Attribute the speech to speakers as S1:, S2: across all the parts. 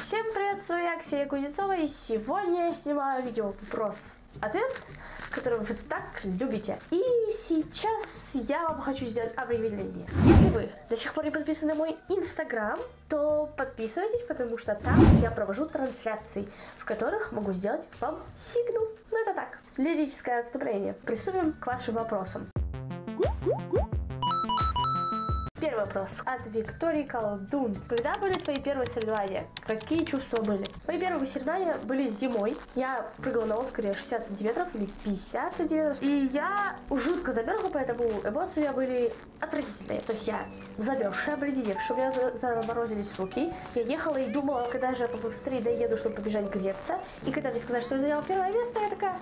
S1: Всем привет, с вами Ксения Кузнецова, и сегодня я снимаю видео вопрос-ответ, который вы так любите. И сейчас я вам хочу сделать объявление. Если вы до сих пор не подписаны на мой инстаграм, то подписывайтесь, потому что там я провожу трансляции, в которых могу сделать вам сигнал. Ну это так, лирическое отступление. Приступим к вашим вопросам. Первый вопрос от Виктории Колдун. Когда были твои первые соревнования? Какие чувства были? Мои первые соревнования были зимой. Я прыгала на Оскаре 60 сантиметров или 50 сантиметров. И я жутко замерзла, поэтому эмоции у меня были отвратительные. То есть я замерзшая, обледеневшая, у меня заморозились руки. Я ехала и думала, когда же я побыстрее доеду, чтобы побежать греться. И когда мне сказали, что я заняла первое место, я такая...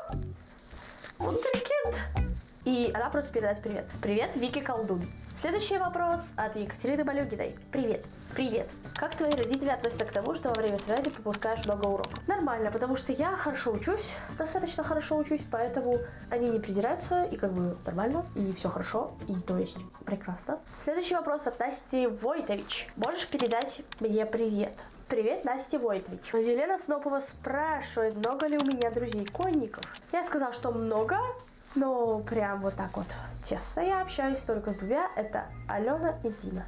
S1: Вундеркинд! И она просто передает привет. Привет, Вики Колдун. Следующий вопрос от Екатерины Малюгиной. Привет. Привет. Как твои родители относятся к тому, что во время соревнований пропускаешь много уроков? Нормально, потому что я хорошо учусь, достаточно хорошо учусь, поэтому они не придираются, и как бы нормально, и все хорошо, и то есть прекрасно. Следующий вопрос от Насти Войтович. Можешь передать мне привет? Привет, Настя Войтович. Елена Снопова спрашивает, много ли у меня друзей-конников. Я сказала, что много. Но прям вот так вот тесно я общаюсь только с двумя, это Алена и Дина.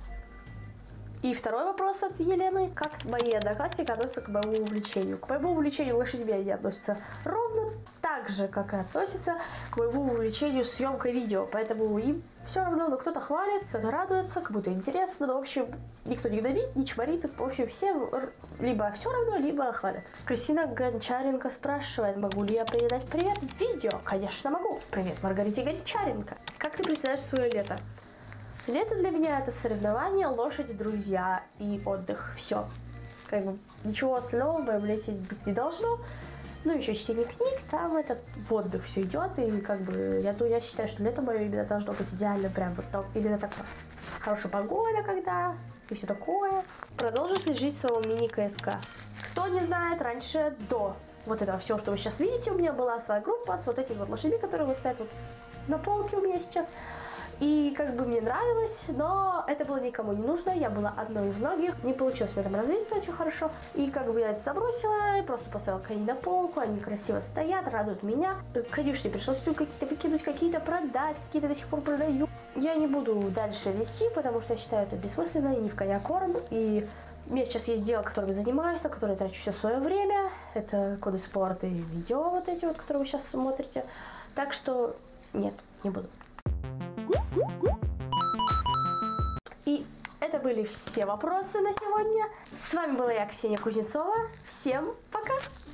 S1: И второй вопрос от Елены. Как мои одноклассники относятся к моему увлечению? К моему увлечению лошадьми они относятся ровно так же, как и относятся к моему увлечению съемкой видео. Поэтому им все равно, но кто-то хвалит, кто-то радуется, кому-то интересно. Но в общем, никто не гнобит, не чморит. В общем, всем либо все равно, либо хвалят. Кристина Гончаренко спрашивает, могу ли я передать привет в видео? Конечно, могу. Привет, Маргарите Гончаренко. Как ты представляешь свое лето? Лето для меня это соревнования, лошади, друзья и отдых. Все. Как бы ничего остального в моем лете быть не должно. Ну, еще чтение книг, там это в отдых все идет. И как бы я считаю, что лето мое именно должно быть идеально, прям вот так, именно такое. Хорошая погода, когда и все такое. Продолжишь ли жить в своем мини-КСК? Кто не знает, раньше до вот этого всего, что вы сейчас видите, у меня была своя группа с вот этими вот лошадьми, которые вот стоят вот на полке у меня сейчас. И как бы мне нравилось, но это было никому не нужно, я была одной из многих, не получилось мне там развиться очень хорошо. И как бы я это забросила, просто поставила коней на полку, они красиво стоят, радуют меня. Конюшни пришлось какие-то выкинуть, какие-то продать, какие-то до сих пор продаю. Я не буду дальше вести, потому что я считаю это бессмысленно и не в коня корм. И у меня сейчас есть дело, которым я занимаюсь, на которое я трачу все свое время. Это коды спорта и видео вот эти вот, которые вы сейчас смотрите. Так что нет, не буду. И это были все вопросы на сегодня. С вами была я, Ксения Кузнецова. Всем пока!